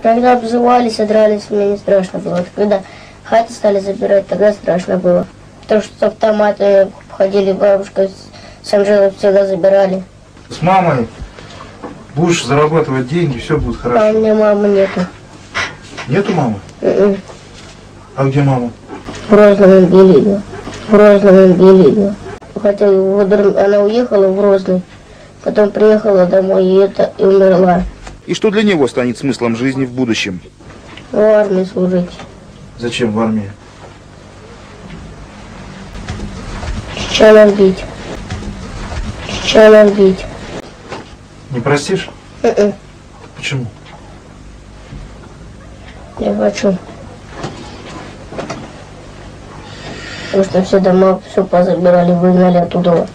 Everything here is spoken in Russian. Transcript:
Когда обзывались, дрались, мне не страшно было. Вот когда хаты стали забирать, тогда страшно было. То, что с автоматами ходили, бабушка с Анжелой всегда забирали. С мамой будешь зарабатывать деньги, все будет хорошо. А у меня мамы нету. Нету мамы? А где мама? В Розном убили ее. В Розном убили ее. Хотя она уехала в Розный, потом приехала домой и умерла. И что для него станет смыслом жизни в будущем? В армии служить. Зачем в армии? Чеченок бить. Чеченок бить. Не простишь? Почему? Не хочу. Потому что все дома, все позабирали, выгнали оттуда.